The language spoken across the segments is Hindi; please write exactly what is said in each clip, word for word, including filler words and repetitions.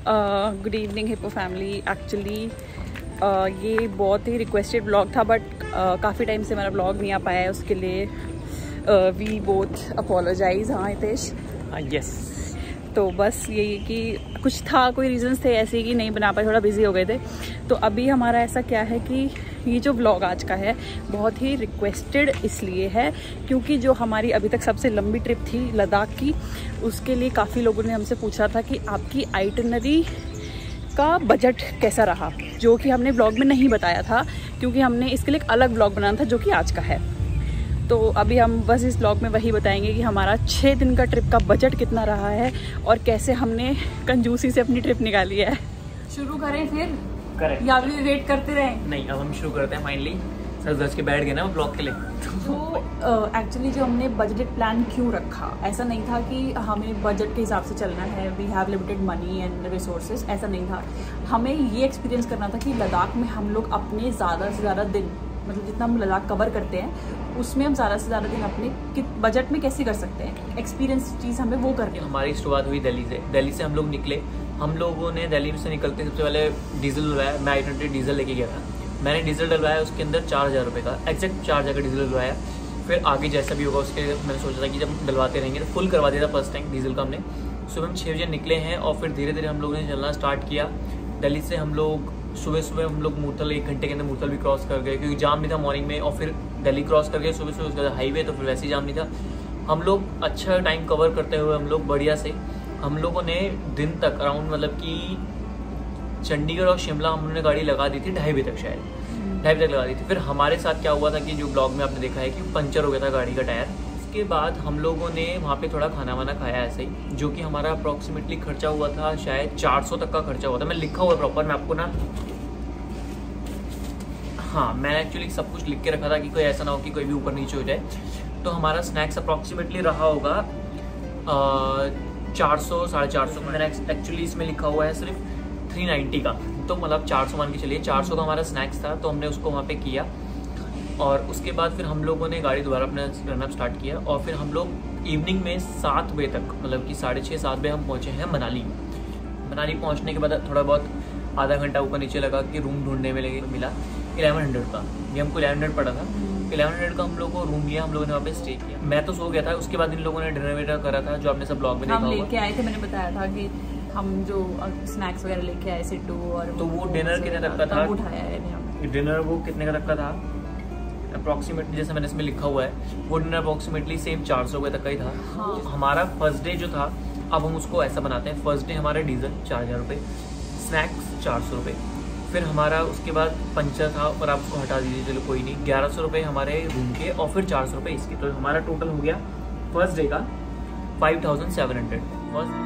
Good evening hippo family. Actually ये बहुत ही रिक्वेस्टेड ब्लॉग था, बट uh, काफ़ी टाइम से मेरा ब्लॉग नहीं आ पाया है, उसके लिए वी बोथ अपोलोजाइज। हाँ हितेश। यस। तो बस यही कि कुछ था, कोई रीजंस थे ऐसे कि नहीं बना पाए, थोड़ा बिजी हो गए थे। तो अभी हमारा ऐसा क्या है कि ये जो व्लॉग आज का है बहुत ही रिक्वेस्टेड इसलिए है क्योंकि जो हमारी अभी तक सबसे लंबी ट्रिप थी लद्दाख की, उसके लिए काफ़ी लोगों ने हमसे पूछा था कि आपकी आइटिनरी का बजट कैसा रहा, जो कि हमने ब्लॉग में नहीं बताया था क्योंकि हमने इसके लिए एक अलग ब्लॉग बनाना था जो कि आज का है। तो अभी हम बस इस ब्लॉग में वही बताएंगे कि हमारा छः दिन का ट्रिप का बजट कितना रहा है और कैसे हमने कंजूसी से अपनी ट्रिप निकाली है। शुरू करें फिर करें या भी वेट करते रहें? नहीं, अब हम शुरू करते हैं। फाइनली सर दस के बैठ गए ना ब्लॉग के लिए। तो एक्चुअली uh, जो हमने बजट प्लान क्यों रखा, ऐसा नहीं था कि हमें बजट के हिसाब से चलना है, we have limited money and resources, ऐसा नहीं था। हमें ये एक्सपीरियंस करना था कि लद्दाख में हम लोग अपने ज़्यादा से ज़्यादा दिन, मतलब जितना हम लद्दाख कवर करते हैं उसमें हम ज़्यादा से ज़्यादा दिन अपने बजट में कैसे कर सकते हैं। एक्सपीरियंस चीज़ हमें वो करनी है। हमारी शुरुआत हुई दिल्ली से। दिल्ली से हम लोग निकले। हम लोगों ने दिल्ली से निकलते सबसे पहले डीजल डलवाया। मैं आई ट्वेंटी डीजल लेके गया था। मैंने डीजल डलवाया, उसके अंदर चार हज़ार रुपये का एग्जैक्ट चार हज़ार का डीजल डलवाया। फिर आगे जैसा भी होगा उसके मैंने सोचा था कि जब डलवाते रहेंगे तो फुल करवा दिया था फर्स्ट टैंक डीजल का हमने। सुबह हम छः बजे निकले हैं और फिर धीरे धीरे हम लोगों ने चलना स्टार्ट किया। दिल्ली से हम लोग सुबह सुबह हम लोग मूर्थल एक घंटे के अंदर मूर्थल भी क्रॉस कर गए क्योंकि जाम नहीं था मॉर्निंग में, और फिर दिल्ली क्रॉस कर गए सुबह सुबह। उसके बाद हाईवे, तो फिर वैसे ही जाम नहीं था। हम लोग अच्छा टाइम कवर करते हुए हम लोग बढ़िया से हम लोगों ने दिन तक अराउंड मतलब कि चंडीगढ़ और शिमला हमने गाड़ी लगा दी थी ढाई बजे तक, शायद ढाई बजे तक लगा दी थी। फिर हमारे साथ क्या हुआ था कि जो ब्लॉग में आपने देखा है कि पंचर हो गया था गाड़ी का टायर। उसके बाद हम लोगों ने वहाँ पे थोड़ा खाना वाना खाया ऐसे ही, जो कि हमारा अप्रॉक्सीमेटली खर्चा हुआ था शायद चार सौ तक का खर्चा हुआ था। मैं लिखा हुआ प्रॉपर, मैं आपको ना, हाँ मैंने एक्चुअली सब कुछ लिख के रखा था कि कोई ऐसा ना हो कि कोई भी ऊपर नीचे हो जाए। तो हमारा स्नैक्स अप्रॉक्सीमेटली रहा होगा चार सौ साढ़े चार सौ। मैंने एक्चुअली इसमें लिखा हुआ है सिर्फ थ्री नाइन्टी का, तो मतलब चार सौ मान के चलिए चार सौ का हमारा स्नैक्स था। तो हमने उसको वहाँ पे किया और उसके बाद फिर हम लोगों ने गाड़ी दोबारा अपना रनअप स्टार्ट किया। और फिर हम लोग इवनिंग में सात बजे तक, मतलब कि साढ़े छः सात बजे हम पहुँचे हैं मनाली। मनाली पहुँचने के बाद थोड़ा बहुत आधा घंटा ऊपर नीचे लगा कि रूम ढूंढने में लगे, मिला इलेवन हंड्रेड का। ये हमको इलेवन हंड्रेड पड़ा था। इलेवन हंड्रेड का हम लोग को रूम लिया, हम लोगों ने वहाँ पे स्टे किया। मैं तो सो गया था। उसके बाद इन लोगों ने डिनर वेनर करा था, जो आपने सब ब्लॉग में देखा होगा। हम लेके आए थे, मैंने बताया था कि हम जो स्नैक्स वगैरह लेके आए सिड्डू और तो वो डिनर कितने तक का था? उठाया है डिनर वो कितने का तक का था अप्रॉक्सीमेटली, जैसे मैंने इसमें लिखा हुआ है वो डिनर अप्रॉक्सीमेटली सेम चार सौ रुपये तक का ही था। हाँ। हमारा फर्स्ट डे जो था, अब हम उसको ऐसा बनाते हैं, फर्स्ट डे हमारा डीजल चार हज़ार रुपये, स्नैक्स चार सौ रुपये, फिर हमारा उसके बाद पंचर था और आप उसको हटा दीजिए चलो कोई नहीं, ग्यारह सौ रुपये हमारे रूम के और फिर चार सौ रुपये इसके। तो हमारा टोटल हो गया फर्स्ट डे का फाइव थाउजेंड सेवन हंड्रेड।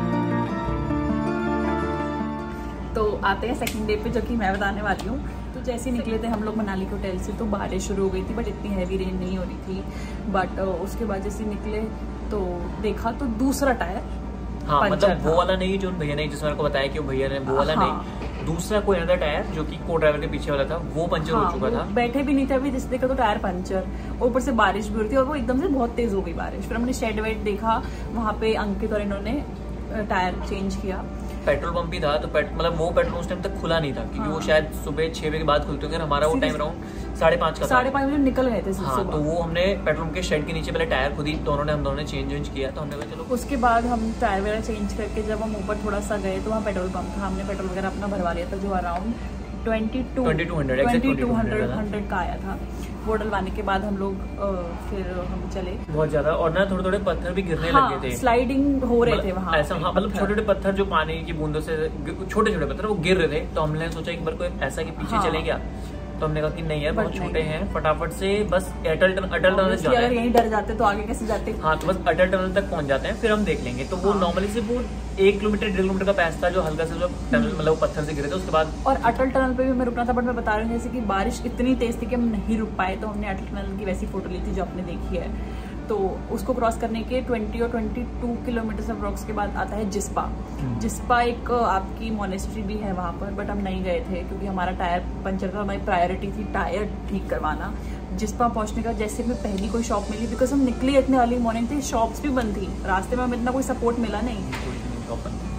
तो आते हैं सेकंड डे पे, जो कि मैं बताने वाली हूँ। तो जैसे ही निकले थे हम लोग मनाली के होटल से, तो बारिश शुरू हो गई थी, बट इतनी हैवी रेन नहीं हो रही थी। बट उसके बाद जैसे निकले तो देखा तो दूसरा टायर, हाँ मतलब वो वाला नहीं जो भैया ने जिसमें को बताया कि वो भैया ने वो वाला हाँ। नहीं, दूसरा कोई अदर टायर जो कि को ड्राइवर के पीछे वाला था, वो पंचर हाँ, हो चुका था। बैठे भी नहीं थे अभी, जिस देखा तो टायर पंचर, ऊपर से बारिश भी हो रही थी और वो एकदम से बहुत तेज हो गई बारिश। फिर हमने शेड वेड देखा, वहाँ पे अंकित और इन्होंने टायर चेंज किया। पेट्रोल पंप भी था, तो मतलब वो पेट्रोल उस टाइम तक खुला नहीं था क्योंकि हाँ। वो शायद सुबह छह बजे के बाद खुलते थे। हमारा वो टाइम अराउंड साढ़े पाँच का साढ़े पाँच बजे निकल गए थे हाँ। तो वो हमने पेट्रोल पंप के शेड के नीचे पहले टायर खुद ही दोनों ने हम दोनों ने चेंज वेंज किया। तो हमने कहा चलो। उसके बाद हम टायर वगैरह चेंज करके जब हम ऊपर थोड़ा सा गए तो वहाँ पेट्रोल पंप था, हमने पेट्रोल वगैरह अपना भरवा लिया था, जो around twenty two twenty two hundred hundred का आया था। वो डलवाने के बाद हम लोग फिर हम चले बहुत ज्यादा, और ना थोड़े थोड़े पत्थर भी गिरने हाँ, लगे थे, स्लाइडिंग हो रहे थे वहाँ ऐसा हाँ, मतलब छोटे छोटे पत्थर जो पानी की बूंदों से छोटे छोटे पत्थर वो गिर रहे थे। तो हमने सोचा एक बार कोई ऐसा कि पीछे हाँ, चले गया। तो हमने कहा कि नहीं यार बहुत छोटे हैं, फटाफट से बस अटल अटल टनल जाते हैं। यहीं डर जाते तो आगे कैसे जाते? हाँ तो बस अटल टनल तक पहुंच जाते हैं, फिर हम देख लेंगे। तो वो नॉर्मली से वो एक किलोमीटर डेढ़ किलोमीटर का पैस था जो हल्का से जो टनल मतलब पत्थर से गिरे थे। उसके बाद और अटल टनल पे भी मैं रुकना था, बट मैं बता रही हूँ जैसे कि बारिश इतनी तेज थी कि हम नहीं रुक पाए। तो हमने अटल टनल की वैसी फोटो ली थी जो आपने देखी है। तो उसको क्रॉस करने के ट्वेंटी और ट्वेंटी टू किलोमीटर अप्रॉक्स के बाद आता है जिस्पा। जिस्पा एक आपकी मोनेस्ट्री भी है वहाँ पर, बट हम नहीं गए थे क्योंकि हमारा टायर पंचर था, हमारी प्रायोरिटी थी टायर ठीक करवाना। जिस्पा पहुँचने का जैसे में पहली कोई शॉप मिली, बिकॉज हम निकले इतने अर्ली मॉर्निंग थे, शॉप्स भी बंद थी, रास्ते में हमें इतना कोई सपोर्ट मिला नहीं।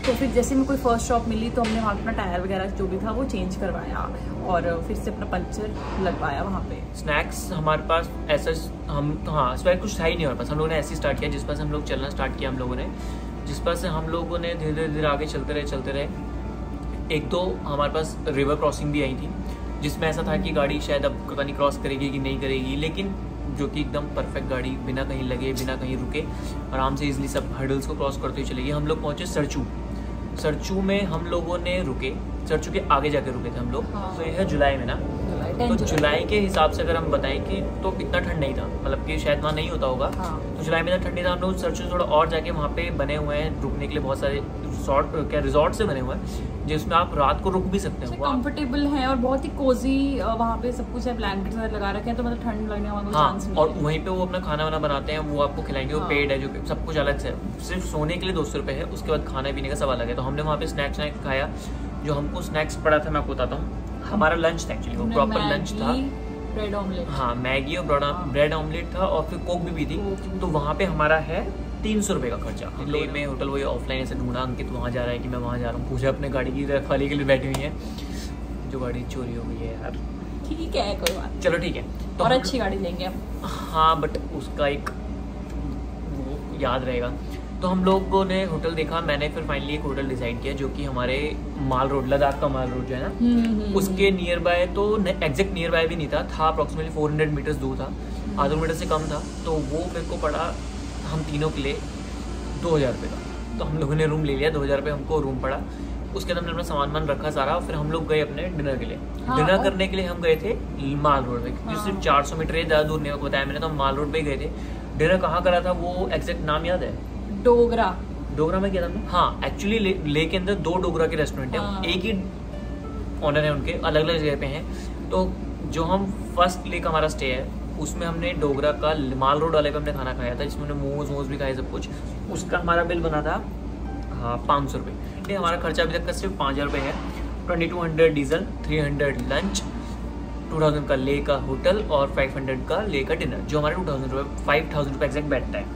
तो फिर जैसे में कोई फर्स्ट शॉप मिली तो हमने वहाँ अपना टायर वगैरह जो भी था वो चेंज करवाया और फिर से अपना पंचर लगवाया वहाँ पे। स्नैक्स हमारे पास ऐसा हम हाँ इस बार कुछ था ही नहीं हमारे पास। हम लोगों ने ऐसे स्टार्ट किया जिस पर से हम लोग चलना स्टार्ट किया हम लोगों ने जिस पर से हम लोगों ने धीरे धीरे धीरे आगे चलते रहे चलते रहे। एक तो हमारे पास रिवर क्रॉसिंग भी आई थी जिसमें ऐसा था कि गाड़ी शायद अब पता नहीं क्रॉस करेगी कि नहीं करेगी, लेकिन जो कि एकदम परफेक्ट गाड़ी बिना कहीं लगे बिना कहीं रुके आराम से इजीली सब हर्डल्स को क्रॉस करते हुए चलेगी। हम लोग पहुंचे सरचू। सरचू में हम लोगों ने रुके, सरचू के आगे जाके रुके थे हम लोग। हाँ। तो ये है जुलाई में ना, तो जुलाई के हिसाब से अगर हम बताएं कि तो इतना ठंड नहीं था, मतलब कि शायद वहाँ नहीं होता होगा। हाँ। तो जुलाई में इतना ठंड नहीं था। हम लोग सरचू थोड़ा और जाके वहाँ पे बने हुए हैं रुकने के लिए बहुत सारे रिसोर्ट क्या रिसोर्ट से बने हुए हैं जिसमें आप रात को रुक भी सकते हैं। कंफर्टेबल है और बहुत ही कोजी वहाँ पे सब कुछ है, ब्लैंकेट वगैरह लगा रखे हैं तो मतलब ठंड लगने वाला चांस नहीं है। और वहीं पे वो अपना खाना वाना बनाते हैं, वो आपको खिलाएंगे। वो पेड है जो सब कुछ अलग से, सिर्फ सोने के लिए दो सौ रुपये है, उसके बाद खाने पीने का सब अलग है। तो हमने वहाँ पे स्नैक्स स्नैक्स खाया। जो हमको स्नैक्स पड़ा था मैं आपको बताता हूँ, हमारा लंच था एक्चुअली, वो प्रॉपर लंच था। ब्रेड ऑमलेट, हाँ मैगी और ब्रेड ऑमलेट था और फिर कोक भी पी थी। तो वहाँ पे हमारा है तीन सौ रुपये का खर्चा। ले में होटल वही ऑफलाइन ऐसे ढूंढा, अंकित वहाँ जा रहा है कि मैं वहाँ जा रहा हूँ, पूछा अपने गाड़ी की रखवाली के लिए बैठी हुई है, जो गाड़ी चोरी हो गई है यार। ठीक है कोई बात, चलो ठीक है। तो और अच्छी गाड़ी लेंगे हम। हाँ बट उसका एक वो याद रहेगा। तो हम लोगों ने होटल देखा, मैंने फिर फाइनली एक होटल डिसाइड किया जो कि हमारे माल रोड, लद्दाख का माल रोड जो है ना उसके नियर बाय, तो एग्जैक्ट नियर बाय भी नहीं था, था अप्रोक्सीमेटली फोर हंड्रेड मीटर्स दूर था, आधे मीटर से कम था। तो वो मेरे को पड़ा हम तीनों के लिए दो हज़ार रुपये का। तो हम लोगों ने रूम ले लिया, दो हज़ार रुपये हमको रूम पड़ा। उसके अंदर हमने अपना सामान वामान रखा सारा, और फिर हम लोग गए अपने डिनर के लिए। हाँ, डिनर करने के लिए हम गए थे माल रोड में, क्योंकि हाँ। सिर्फ चार सौ मीटर ज़्यादा दूर नहीं बताया मैंने, तो हम माल रोड पे ही गए थे। डिनर कहाँ करा था वो एग्जैक्ट नाम याद है? डोगरा। डोगरा में क्या था? हाँ एक्चुअली ले, ले के अंदर दो डोगरा के रेस्टोरेंट है, हाँ। एक ही ऑनर है उनके, अलग अलग जगह पे हैं। तो जो हम फर्स्ट ले का हमारा स्टे है उसमें हमने डोगरा का माल रोड वाले पे हमने खाना खाया था, जिसमें हमने मोमोज वोमोज भी खाए सब कुछ। उसका हमारा बिल बना था हाँ पाँच सौ रुपये। हमारा खर्चा अभी तक का सिर्फ पाँच हज़ार रुपये है। Twenty two hundred diesel, three hundred lunch, two thousand का ले का होटल और फाइव हंड्रेड का ले का डिनर, जो हमारे टू थाउजेंड रुपये फाइव थाउजेंड रुपये एग्जैक्ट बैठता है।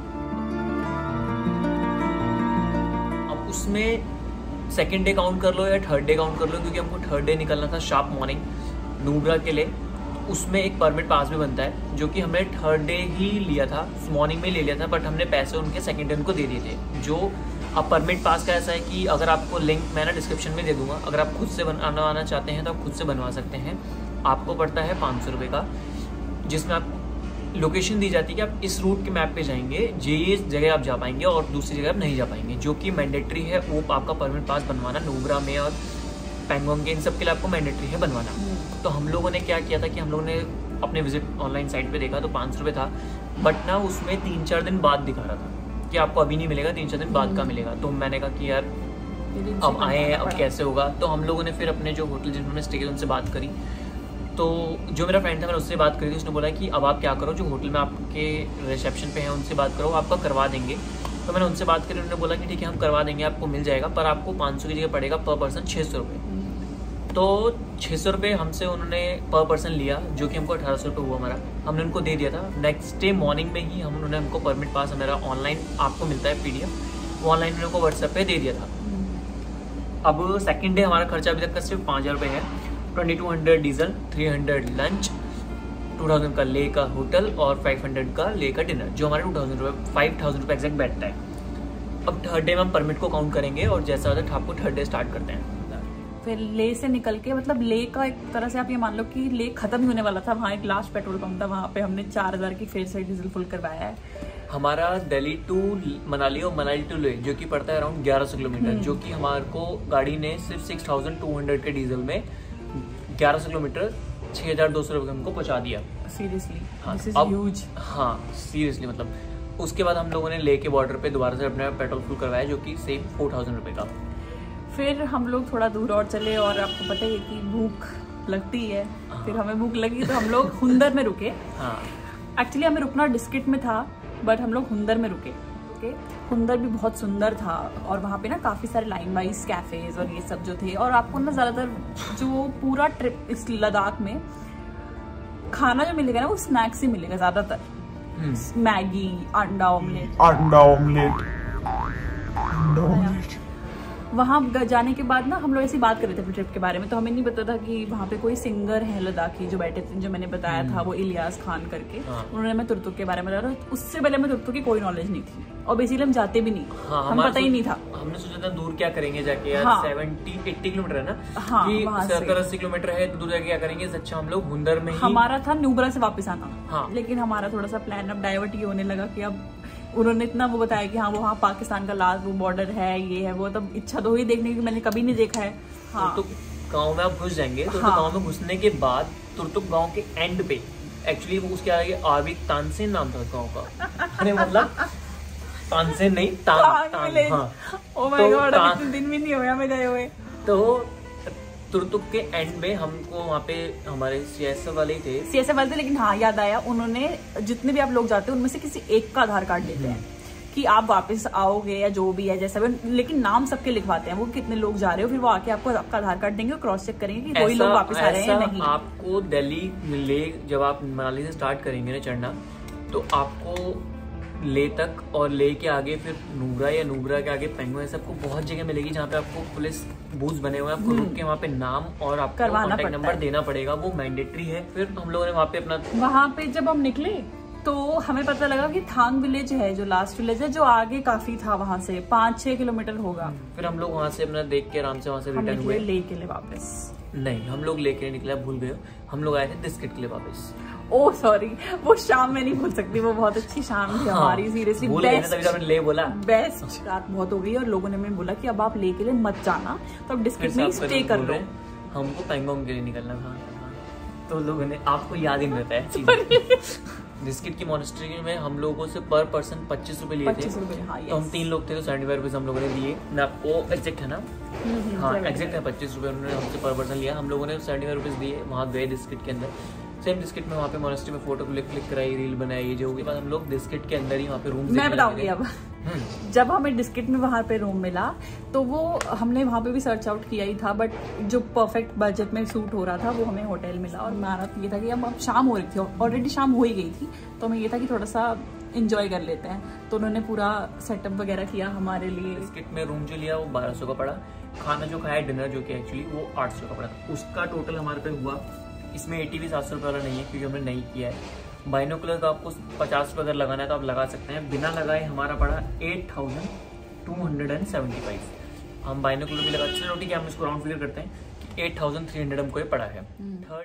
अब उसमें सेकेंड डे काउंट कर लो या थर्ड डे काउंट कर लो, क्योंकि हमको थर्ड डे निकलना था शार्प मॉर्निंग नुब्रा के लिए। उसमें एक परमिट पास भी बनता है, जो कि हमने थर्ड डे ही लिया था, मॉर्निंग में ले लिया था, बट हमने पैसे उनके सेकेंड डे उनको दे दिए थे। जो अब परमिट पास का ऐसा है कि अगर आपको लिंक मैं ना डिस्क्रिप्शन में दे दूंगा, अगर आप खुद से बनवाना चाहते हैं तो आप खुद से बनवा सकते हैं। आपको पड़ता है पाँच सौ रुपये का, जिसमें आप लोकेशन दी जाती है कि आप इस रूट के मैप पे जाएंगे, ये जगह आप जा पाएंगे और दूसरी जगह आप नहीं जा पाएंगे, जो कि मैंडेटरी है। वो आपका परमिट पास बनवाना नुब्रा में और पैंगोंग के इन सब के लिए आपको मैंडेटरी है बनवाना। तो हम लोगों ने क्या किया था कि हम लोगों ने अपने विजिट ऑनलाइन साइट पे देखा तो पाँच सौ रुपये था, बट ना उसमें तीन चार दिन बाद दिखा रहा था कि आपको अभी नहीं मिलेगा, तीन चार दिन बाद का मिलेगा। तो मैंने कहा कि यार अब आए हैं, अब कैसे होगा। तो हम लोगों ने फिर अपने जो होटल जिन्होंने स्टे किया उनसे बात करी। तो जो मेरा फ्रेंड था मैंने उससे बात करी थी, उसने बोला कि अब आप क्या करो, जो होटल में आपके रिसेप्शन पे हैं उनसे बात करो, आपका करवा देंगे। तो मैंने उनसे बात करी, उन्होंने बोला कि ठीक है हम करवा देंगे, आपको मिल जाएगा, पर आपको पाँच सौ की जगह पड़ेगा पर पर्सन छः सौ रुपये। तो छः सौ रुपये हमसे उन्होंने पर पर्सन लिया, जो कि हमको अठारह सौ रुपये हुआ हमारा, हमने उनको दे दिया था। नेक्स्ट डे मॉर्निंग में ही हम उन्होंने हमको परमिट पास हमारा ऑनलाइन आपको मिलता है पीडीएफ, वो ऑनलाइन उन्होंने को व्हाट्सएप पे दे दिया था। अब सेकंड डे हमारा खर्चा अभी तक का सिर्फ पाँच हज़ार रुपये है। Twenty two hundred diesel, three hundred lunch, two thousand का ले का होटल और फाइव हंड्रेड का ले का डिनर, जो हमारे टू थाउजेंड रुपये फाइव थाउजेंड रुपये एग्जैक्ट बैठता है। अब थर्ड डे में हम परमिट को काउंट करेंगे और जैसा होता है आपको थर्ड डे स्टार्ट करते हैं। फिर ले से निकल के, मतलब ले का एक तरह से आप ये मान लो कि ले खत्म ही होने वाला था, वहाँ एक लास्ट पेट्रोल पंप था, वहाँ पे हमने चार हज़ार की फिर से डीजल फुल करवाया है। हमारा दिल्ली टू मनाली और मनाली टू ले जो कि पड़ता है अराउंड ग्यारह सौ किलोमीटर, जो कि हमारे को गाड़ी ने सिर्फ सिक्स थाउजेंड टू हंड्रेड के डीजल में ग्यारह सौ किलोमीटर छः हज़ार दो सौ रुपये हमको पहुँचा दिया। सीरियसली हाँ, दिस इज ह्यूज। हाँ सीरियसली, मतलब उसके बाद हम लोगों ने ले के बॉर्डर पे दोबारा से अपना पेट्रोल फुल करवाया, जो कि सेम फोर थाउजेंड रुपये का। फिर हम लोग थोड़ा दूर और चले, और आपको पता ही है कि भूख लगती है। हाँ। फिर हमें भूख लगी तो हम लोग हुंदर में रुके। हाँ। एक्चुअली हमें रुकना डिस्ट्रिक्ट में था, बट हम लोग हुंदर में रुके। ओके, हुंदर भी बहुत सुंदर था, और वहाँ पे ना काफ़ी सारे लाइन वाइज कैफ़ेज और ये सब जो थे। और आपको ना ज़्यादातर जो पूरा ट्रिप इस लद्दाख में खाना जो मिलेगा ना वो स्नैक्स ही मिलेगा ज़्यादातर। मैगी, अंडा ऑमलेट, अंडा ऑमलेट, अंडा ऑमलेट। वहाँ जाने के बाद ना हम लोग ऐसी बात कर रहे थे अपने ट्रिप के बारे में, तो हमें नहीं पता था कि वहाँ पे कोई सिंगर है लद्दाखी जो बैठे थे, जो मैंने बताया था वो इलियास खान करके। हाँ। उन्होंने मैं तुर्तुक के बारे में बताया, उससे पहले मैं तुर्तुक की कोई नॉलेज नहीं थी और बेसिकली हम जाते भी नहीं। हाँ, हम पता ही नहीं था। हमने सोचा था दूर क्या करेंगे जाके यार। हाँ। सेवेंटी एट्टी किलोमीटर है ना। हाँ, कि सत्तर अस्सी किलोमीटर है, दूर जाके क्या करेंगे। अच्छा हम लोग हुंदर में ही, हमारा था न्यूब्रा से वापस आना। हाँ। लेकिन हमारा थोड़ा सा प्लान अब डाइवर्ट ही होने लगा कि अब उन्होंने इतना वो बताया कि हाँ वो हाँ पाकिस्तान का लास्ट वो बॉर्डर है, ये है वो, तब इच्छा तो हुई देखने की, मैंने कभी नहीं देखा है। हाँ। तो गाँव में आप घुस जाएंगे तो हाँ। गाँव में घुसने के बाद तुर्तुक गाँव के एंड पे एक्चुअली वो उसके आगे आबिद तानसेन नाम था गाँव का। अरे मतलब तानसेन नहीं तान, तान, हाँ। ओह माय गॉड, इतने दिन भी नहीं हुए हमें गए हुए। तो तुर्तुक के एंड में हमको वहाँ पे हमारे सीएसएफ वाले ही थे सीएसएफ वाले थे लेकिन हाँ याद आया, उन्होंने जितने भी आप लोग जाते हैं उनमें से किसी एक का आधार कार्ड लेते हैं कि आप वापस आओगे या जो भी है जैसा भी, लेकिन नाम सबके लिखवाते हैं वो कितने लोग जा रहे हो, फिर वो आके आपको आपका आधार कार्ड देंगे और क्रॉस चेक करेंगे कि कोई लोग वापस आ रहे हैं नहीं। आपको दिल्ली ले जब आप मनाली से स्टार्ट करेंगे ना चढ़ना, तो आपको ले तक और ले के आगे फिर नूबरा या नूबरा के आगे पेंगोंग, ऐसे आपको बहुत जगह मिलेगी जहाँ पे आपको पुलिस बूथ बने हुए हैं, आपको रुक के वहाँ पे नाम और आपको कॉन्टेक्ट नंबर देना पड़ेगा, वो मैंडेटरी है। फिर हम लोगों ने वहाँ पे अपना वहाँ पे जब हम निकले तो हमें पता लगा कि थांग विलेज है जो लास्ट विलेज है, जो आगे काफी था, वहाँ से पाँच छह किलोमीटर होगा। फिर हम लोग वहाँ से अपना देख के आराम से वहाँ से रिटर्न हुए। ले के लिए वापस नहीं, हम लोग लेके निकले, भूल गए, हम लोग आए थे बिस्किट के लिए वापस। ओह सॉरी, वो शाम में नहीं भूल सकती, वो बहुत अच्छी शाम थी हमारी, सीरियसली बेस्ट। तभी तो मैंने ले बोला बेस्ट। रात बहुत हो गई और लोगों ने हमें बोला कि अब आप ले के लिए मत जाना, तो अब डिस्ट्रिक्ट में स्टे कर लो। हमको पेंगोंग के लिए निकलना था, तो लोगों ने, आपको याद ही नहीं रहता है डिस्किट की मॉनेस्ट्री में हम लोगों से पर पर्सन पच्चीस रुपए लिए थे। हाँ, तो हम तीन लोग थे तो सेवेंटी फाइव रुपीज हम लोगों ने दिए। मैं आपको एग्जैक्ट है ना, हाँ एग्जैक्ट है, पच्चीस रुपए उन्होंने हमसे पर पर्सन लिया, हम लोगों ने सेवेंटी फाइव रुपीज दिए। वहाँ गए डिस्किट के अंदर, सेम डिस्किट में, वहाँ पे मॉनेस्ट्री में फोटो क्लिक क्लिक कराई, रील बनाई, जो के बाद हम लोग डिस्किट के अंदर ही वहाँ पे रूम। मैं बताऊंगी अब। जब हमें डिस्किट में वहाँ पे रूम मिला तो वो हमने वहाँ पे भी सर्च आउट किया ही था, बट जो परफेक्ट बजट में सूट हो रहा था वो हमें होटल मिला। और हमारा ये था कि अब शाम हो रही थी, ऑलरेडी शाम हो ही गई थी, तो हमें ये था कि थोड़ा सा एंजॉय कर लेते हैं, तो उन्होंने पूरा सेटअप वगैरह किया हमारे लिए। डिस्किट में रूम जो लिया वो बारह सौ का पड़ा, खाना जो खाया डिनर जो कि एक्चुअली वो आठ सौ का पड़ा, उसका टोटल हमारे पे हुआ। इसमें एटी भी सात सौ रुपये वाला नहीं है क्योंकि हमने नहीं किया है। बाइनोकुलर का आपको पचास रुपये अगर लगाना है तो आप लगा सकते हैं, बिना लगाए हमारा पड़ा eight thousand two hundred and seventy five. हम बाइनोकुलर भी लगा, चलो ठीक है हम इसको राउंड फिगर करते हैं कि एट थाउजेंड थ्री हंड्रेड हमको ये पड़ा है। थर्ड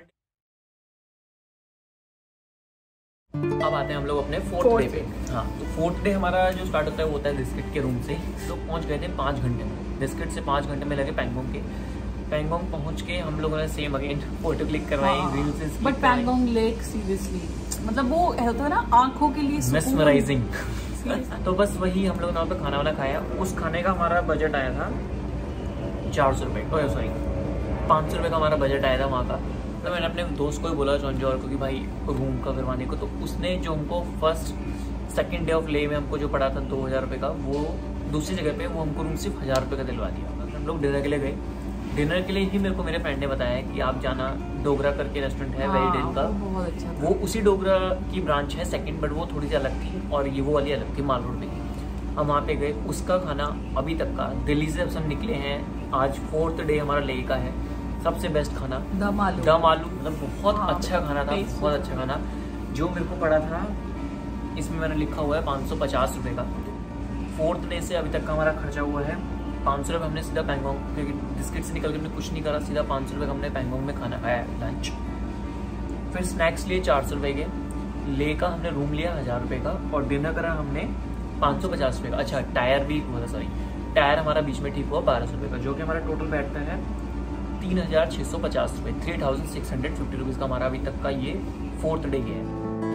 अब आते हैं हम लोग अपने फोर्थ डे पे। हाँ, तो फोर्थ डे हमारा जो स्टार्ट होता है वो होता है डिस्किट के रूम से। लोग पहुंच गए थे पाँच घंटे में, डिस्किट से पाँच घंटे में लगे पेंगोंग के। पेंगोंग पहुंच के हम लोगों ने सेम अगेन फोटो क्लिक करवाई, reels. But Pangong lake seriously मतलब वो होता है ना आंखों के लिए मेस्मराइजिंग। तो बस वही हम लोग वहाँ पे खाना वाना खाया। उस खाने का हमारा बजट आया था चार सौ रुपये, सॉरी पाँच सौ रुपये का हमारा बजट आया था वहाँ का। तो मैंने अपने दोस्त को ही बोला जॉनजॉर को कि भाई रूम का करवाने को, तो उसने जो हमको फर्स्ट सेकेंड डे ऑफ ले में हमको जो पड़ा था दो हज़ार रुपये का, वो दूसरी जगह पे वो हमको रूम सिर्फ हज़ार रुपये का दिलवा दिया। हम लोग डिनर के लिए गए, डिनर के लिए ही मेरे को मेरे फ्रेंड ने बताया कि आप जाना, डोगरा करके रेस्टोरेंट है वेरी डेल का, बहुत अच्छा था। वो उसी डोगरा की ब्रांच है सेकंड, बट वो थोड़ी सी अलग थी और ये वो वाली अलग थी, माल रोड पे थी। हम वहाँ पे गए, उसका खाना अभी तक का, दिल्ली से हम निकले हैं, आज फोर्थ डे हमारा ले का है, सबसे बेस्ट खाना दम आलू। दम आलू मतलब बहुत हाँ, अच्छा खाना था, बहुत अच्छा खाना। जो मेरे को पड़ा था, इसमें मैंने लिखा हुआ है पाँच सौ पचास रुपये का। फोर्थ डे से अभी तक का हमारा खर्चा हुआ है पाँच सौ रुपये। हमने सीधा पेंगोंग, क्योंकि डिस्किट से निकल के हमने कुछ नहीं करा, सीधा पाँच सौ रुपये हमने पेंगोंग में खाना खाया है लंच। फिर स्नैक्स लिए चार सौ रुपये के, ले का हमने रूम लिया हज़ार रुपये का, और डिनर करा हमने पाँच सौ पचास रुपये का। अच्छा टायर भी हुआ था, सॉरी टायर हमारा बीच में ठीक हुआ बारह सौ रुपये का, जो कि हमारा टोटल बैठता है तीन हज़ार छः सौ पचास रुपये, three thousand six hundred fifty rupees का हमारा अभी तक का ये फोर्थ डे है।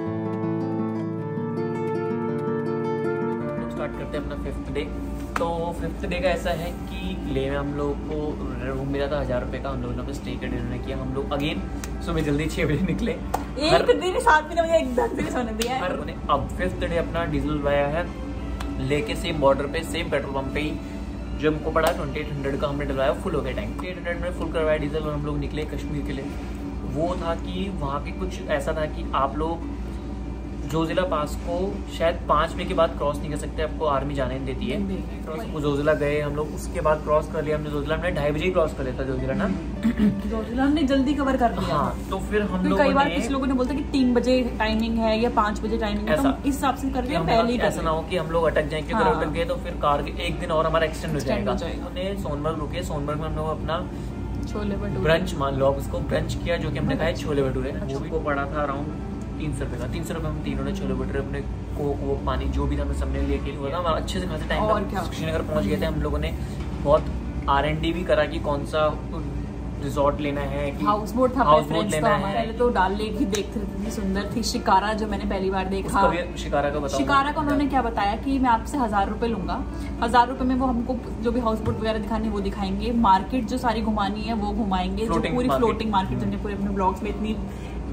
स्टार्ट करते हैं अपना फिफ्थ डे। तो फिफ्थ डे का ऐसा है कि ले में हम लोग को रूम मिला था हज़ार रुपये का, हम लोगों ने स्टे का डिनर किया। हम लोग अगेन सुबह जल्दी छः बजे निकले, एक दिन सात बजे मुझे एकदम से सोने दिया है। अब फिफ्थ डे अपना डीजल वाया है लेके सेम बॉर्डर पे, सेम पेट्रोल पंप पे ही, जो हमको पड़ा ट्वेंटी एट हंड्रेड का हमने डलवाया, फुल हो गया टैंक, एट हंड्रेड में फुल करवाया डीजल, और हम लोग निकले कश्मीर के लिए। वो था कि वहाँ पे कुछ ऐसा था कि आप लोग जोजिला पास को शायद पाँच बजे के बाद क्रॉस नहीं कर सकते, आपको आर्मी जाने नहीं देती है। तो जोजिला गए हम लोग, उसके बाद क्रॉस कर लिया हमने जोजिला, हमने ढाई बजे ही क्रॉस कर लिया था जोजिला ना। जोजिला हमने जल्दी कवर कर लिया। हाँ, तो फिर हम लोग कई बार कुछ लोगों ने बोलता कि तीन बजे टाइमिंग है या पाँच बजे टाइमिंग है, तो इस हिसाब से कर लिया पहले ही। ऐसा ना हो कि हम लोग अटक जाए, क्योंकि अगर अटक गए तो फिर कार एक दिन और हमारा एक्सटेंड हो जाएगा। हमने सोनमर्ग रुके, सोनमर्ग में हम लोग अपना छोले भटूरे ब्रंच मान लो, उसको ब्रंच किया, जो कि हमने खाए छोले भटूरे। वो भी को पड़ा था अराउंड तीन सौ रुपये का। तीन सौ रुपये में तीनों ने छोले भटूरे, अपने कोक वो पानी जो भी था हमने सबने लेके हुआ था। हमारा अच्छे से खासे टाइम था, श्रीनगर पहुंच गए थे हम लोगों ने। बहुत आर एन डी भी करा कि कौन सा रिजॉर्ट लेना है, कि हाउस बोट था, हाउस बोट लेना है। पहले तो डाल लेक ही देख रही सुंदर थी। शिकारा जो मैंने पहली बार देखा, शिकारा का बताऊं। शिकारा का उन्होंने क्या बताया कि मैं आपसे हजार रुपए लूंगा, हजार रुपए में वो हमको जो भी हाउस बोट वगैरह दिखानी वो दिखाएंगे, मार्केट जो सारी घुमानी है वो घुमाएंगे, जो पूरी फ्लोटिंग मार्केट उन्होंने पूरे अपने ब्लॉग्स में इतनी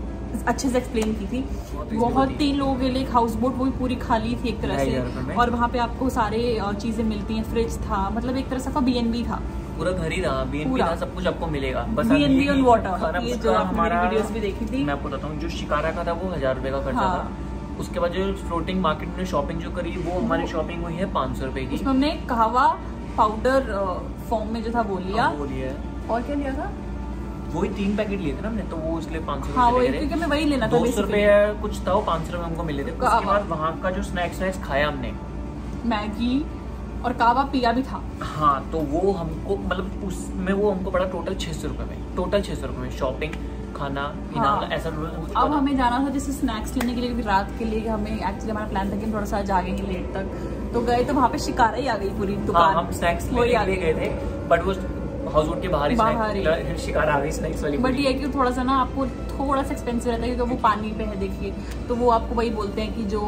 अच्छे से एक्सप्लेन की थी। बहुत तीन लोगों के लिए हाउस बोट, वो भी पूरी खाली थी एक तरह से, और वहाँ पे आपको सारे चीजें मिलती हैं, फ्रिज था, मतलब एक तरह से बी एन बी था, पूरा घर ही रहा, बी एन बी था, सब कुछ आपको मिलेगा। बस B N B on water, ये जो हमारा वीडियोस भी देखी थी। मैं आपको बताता हूँ, जो शिकारा का था वो हजार रुपए का खर्चा था। उसके बाद जो फ्लोटिंग मार्केट में शॉपिंग जो करी, वो हमारी शॉपिंग हुई है पाँच सौ रुपए की। उसमें हमने कहवा पाउडर फॉर्म में जो था वो लिया, वो लिया, और क्या लिया था, वही तीन पैकेट लिए थे ना हमने, तो वो इसलिए पाँच सौ हाँ, क्योंकि मैं वही लेना था। दो सौ रुपए कुछ था, वो पाँच सौ रुपए हमको मिले थे। उसके बाद वहाँ का जो स्नैक्स स्नैक्स खाया हमने, मैगी और कावा पिया भी था। हाँ, तो वो हमको मतलब उसमें वो हमको पड़ा टोटल छह सौ रुपए में, टोटल छह सौ रुपए में शॉपिंग, खाना पीना, हाँ। ऐसा अब हमें जाना था जैसे स्नैक्स लेने के लिए, रात के लिए हमें एक्चुअली हमारा प्लान था कि हम थोड़ा सा जागेंगे लेट तक, तो गए तो वहाँ पे शिकारा ही आ गई पूरी दुकान। हाँ, हम स्नैक्स लेने गए थे, बट वो हाउस बोट के बाहर ही शिकारा आ गई स्नैक्स वाली। बट ये है कि थोड़ा सा ना आपको थोड़ा सा एक्सपेंसिव रहता है, क्योंकि वो पानी पे है देखिए, तो वो आपको वही बोलते हैं कि जो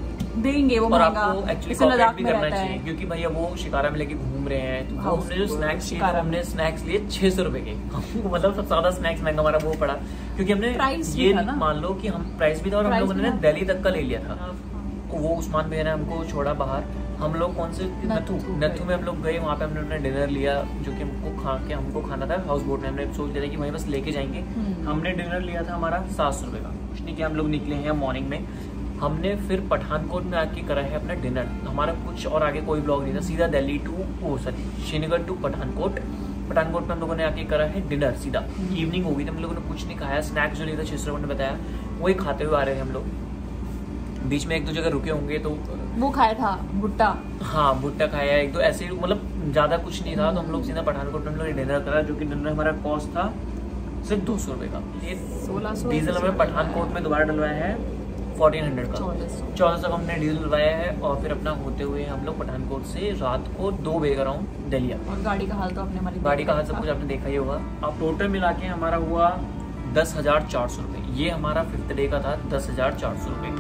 देंगे वो महंगा, इसे लद्दाख में रहता है, क्योंकि भैया वो शिकारा में लेके घूम रहे हैं। तो हाँ, हमने जो स्नैक्स लिए, हमने स्नैक्स लिए छह सौ रुपए के। हमको मतलब सबसे ज्यादा स्नैक्स महंगा हमारा वो पड़ा, क्योंकि हमने ये मान लो कि हम प्राइस भी था, और हम लोगों ने दिल्ली तक का ले लिया था। वो उस्मान भैया ने हमको छोड़ा बाहर, हम लोग कौन से नथु नथु में हम लोग गए, वहाँ पे हमने अपना डिनर लिया, जो कि हमको खा के हमको खाना था हाउस बोट में। हमने सोच लिया था कि वहीं बस लेके जाएंगे। हमने डिनर लिया था हमारा सात सौ रुपए का। कुछ नहीं किया, हम लोग निकले हैं मॉर्निंग में। हमने फिर पठानकोट में आके करा है अपना डिनर। हमारा कुछ और आगे कोई ब्लॉग नहीं था, सीधा Delhi to oh sorry Srinagar to Pathankot. Pathankot में हम लोगों ने आके करा है डिनर सीधा। इवनिंग हो गई थी, हम लोगों ने कुछ नहीं खाया। स्नैक्स जो लिया था छह सौ रुपये ने बताया, वही खाते हुए आ रहे थे हम लोग। बीच में एक दो जगह रुके होंगे तो वो खाया था भुट्टा, हाँ भुट्टा खाया एक दो, ऐसे मतलब ज्यादा कुछ नहीं था। तो हम लोग सीधा पठानकोट में हम लोग डिनर करा, जो कि डिनर हमारा कॉस्ट था सिर्फ दो सौ रुपए का। ये सोलह सौ डीजल हमने पठानकोट में दोबारा डलवाया है फोर्टीन हंड्रेड का, चौदह सौ का हमने डीजल डलवाया है। और फिर अपना होते हुए हम लोग पठानकोट से रात को दो बजे का राउंड दिल्ली। और गाड़ी का हाल तो आपने हमारी गाड़ी का हाल सब कुछ आपने देखा ही होगा। अब टोटल मिला के हमारा हुआ दस हजार चार सौ रुपये। ये हमारा फिफ्थ डे का था, दस हजार चार सौ रुपये।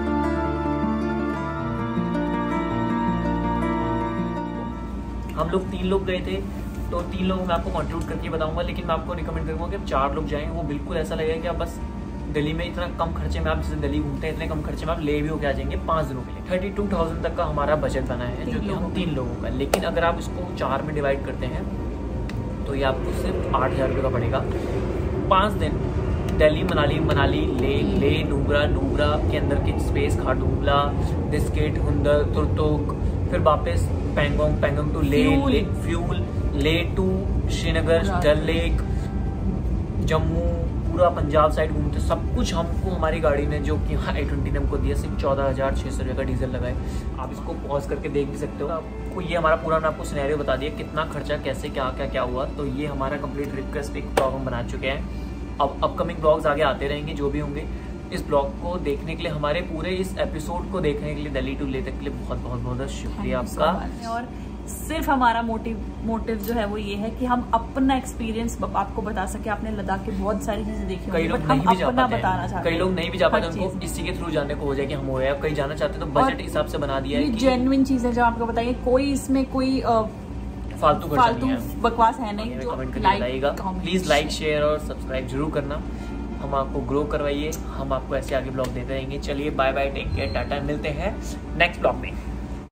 हम लोग तीन लोग गए थे, तो तीन लोगों में आपको कंट्रीब्यूट करके बताऊंगा, लेकिन मैं आपको रिकमेंड करूंगा कि आप चार लोग जाएं। वो बिल्कुल ऐसा लगेगा कि आप बस दिल्ली में इतना कम खर्चे में, आप जैसे दिल्ली घूमते हैं इतने कम खर्चे में आप ले भी होके आ जाएंगे पाँच दिनों के लिए। थर्टी टू थाउजेंड तक का हमारा बजट बना है, जो कि हम तीन लोगों का। लेकिन अगर आप इसको चार में डिवाइड करते हैं तो ये आपको सिर्फ आठ हज़ार रुपये का पड़ेगा। पाँच दिन दिल्ली, मनाली, मनाली, ले ले नूबरा, नूबरा के अंदर की स्पेस, खाटूला, बिस्किट, हुंदर, तुर्तुक, फिर वापस Pangong, Pangong to Leh, Leh fuel, Leh to Srinagar, Dal lake, Jammu, पूरा पंजाब साइड घूमते। सब कुछ हमको हमारी गाड़ी ने, जो कि आई ट्वेंटी ने हमको दिया, सिर्फ चौदह हज़ार छः सौ रुपये का डीजल लगाए। आप इसको पॉज करके देख भी सकते हो। आपको ये हमारा पूरा मैं आपको सिनेरियो बता दिया कितना खर्चा, कैसे क्या क्या क्या हुआ। तो ये हमारा कंप्लीट रिक्वेस्ट एक ब्लॉग हम बना चुके हैं। अब अपकमिंग ब्लॉग्स आगे आते रहेंगे जो भी होंगे। इस ब्लॉग को देखने के लिए, हमारे पूरे इस एपिसोड को देखने के लिए, दिल्ली टू ले तक के लिए बहुत बहुत बहुत शुक्रिया आपका। और सिर्फ हमारा मोटिव मोटिव जो है वो ये है कि हम अपना एक्सपीरियंस आपको बता सके। आपने लद्दाख की बहुत सारी चीजें देखी, कई लोग नहीं भी जा पाते, कई लोग नहीं भी जा पाते, उनको इसी के थ्रू जाने को हो जाए कि हम हो गए। कहीं जाना चाहते तो बजट हिसाब से बना दिया है। जेन्युइन चीजें जो आपको बताइए, कोई इसमें कोई फालतू फालतू बकवास है नहीं। कमेंट करके बताइएगा, प्लीज लाइक शेयर और सब्सक्राइब जरूर करना। हम आपको ग्रो करवाइए, हम आपको ऐसे आगे ब्लॉग देते रहेंगे। चलिए bye bye, take care, tata, मिलते हैं नेक्स्ट ब्लॉग में।